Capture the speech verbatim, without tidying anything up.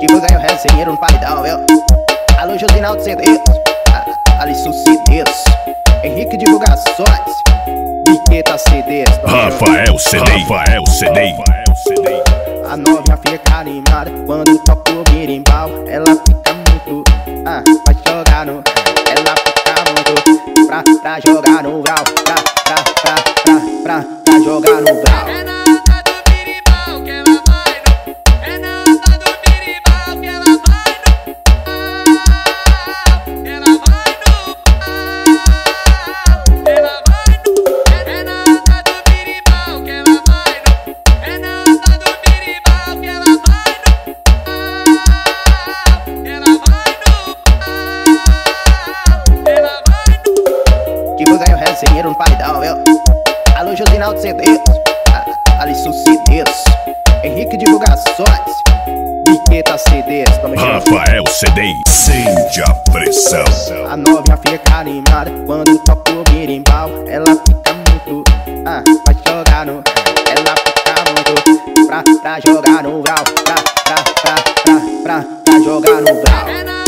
que vou ganhar o resenheiro no paredão, viu? Alô, Josinaldo C Ds, Alisson C Ds, Henrique Divulgações, Biqueta C Ds, Rafael C Ds, Rafael C Ds. A novinha fica animada quando toca o birimbau. Ela fica muito, ah, vai jogar no. Ela fica muito, pra, pra jogar no grau, pra, pra, pra, pra, pra, pra jogar no grau. É na onda do birimbau que ela vai no. É na onda do birimbau que ela vai no. Ela vai no. Ela vai no. É na onda do birimbau que ela vai no. É na onda do birimbau que ela vai no. Ela vai no. Ela vai no. Que vou ganhar o resenheiro no paredão, viu? Alô, Josinaldo C Ds, Alisson C Ds, Henrique Divulgações, Biqueta C Ds, tamo junto. Rafael C Ds, sente a pressão. A novinha fica animada quando toca o birimbau. Ela fica muito, ah, vai jogar no. Ela fica muito, pra, pra jogar no grau, pra, pra, pra, pra, pra, pra jogar no grau. É na